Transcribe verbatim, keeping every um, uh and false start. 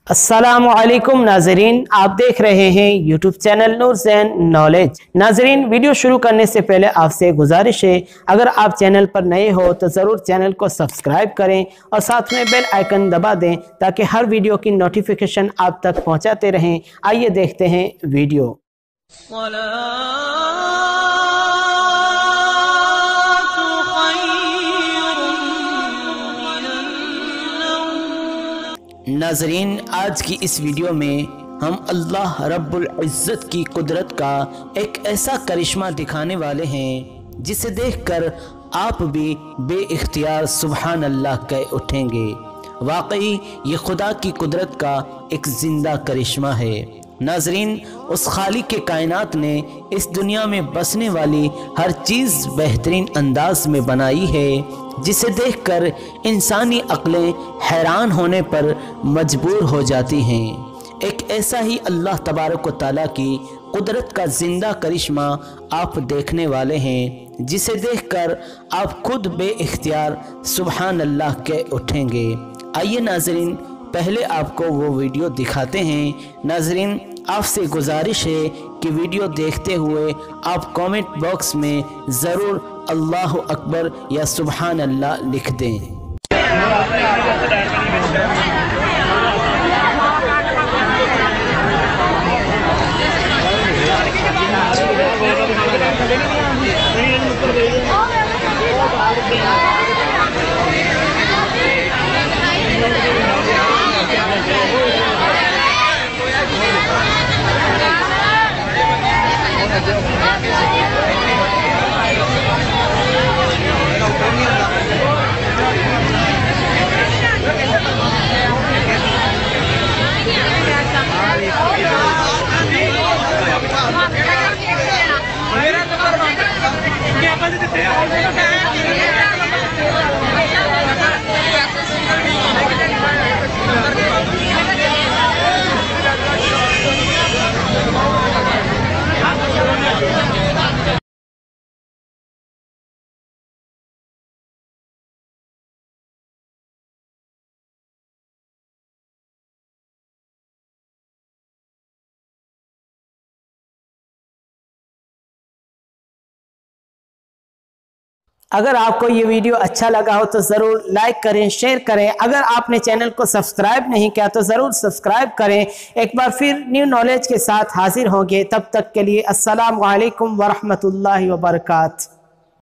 अस्सलामुअलैकुम नाजरीन, आप देख रहे हैं यूट्यूब चैनल नूरज़ैन नॉलेज। नाजरीन, वीडियो शुरू करने से पहले आपसे गुजारिश है, अगर आप चैनल पर नए हो तो ज़रूर चैनल को सब्सक्राइब करें और साथ में बेल आइकन दबा दें ताकि हर वीडियो की नोटिफिकेशन आप तक पहुंचाते रहें। आइए देखते हैं वीडियो। नाजरीन, आज की इस वीडियो में हम अल्लाह रब्बुल इज़्ज़त की कुदरत का एक ऐसा करिश्मा दिखाने वाले हैं जिसे देखकर आप भी बेइख्तियार सुबहान अल्लाह कह उठेंगे। वाकई ये खुदा की कुदरत का एक ज़िंदा करिश्मा है। नाजरीन, उस खालिक के कायनात ने इस दुनिया में बसने वाली हर चीज़ बेहतरीन अंदाज में बनाई है जिसे देखकर इंसानी अक्लें हैरान होने पर मजबूर हो जाती हैं। एक ऐसा ही अल्लाह तबारक व तआला की कुदरत का ज़िंदा करिश्मा आप देखने वाले हैं जिसे देखकर आप खुद बेइख्तियार सुबहान अल्लाह कह उठेंगे। आइए नाजरीन, पहले आपको वो वीडियो दिखाते हैं। नाजरीन, आपसे गुजारिश है कि वीडियो देखते हुए आप कमेंट बॉक्स में ज़रूर अल्लाह अकबर या सुबहान अल्लाह लिख दें। अगर आपको ये वीडियो अच्छा लगा हो तो ज़रूर लाइक करें, शेयर करें। अगर आपने चैनल को सब्सक्राइब नहीं किया तो ज़रूर सब्सक्राइब करें। एक बार फिर न्यू नॉलेज के साथ हाजिर होंगे, तब तक के लिए अस्सलाम वालेकुम वरहमतुल्लाहि वबरकातुहू।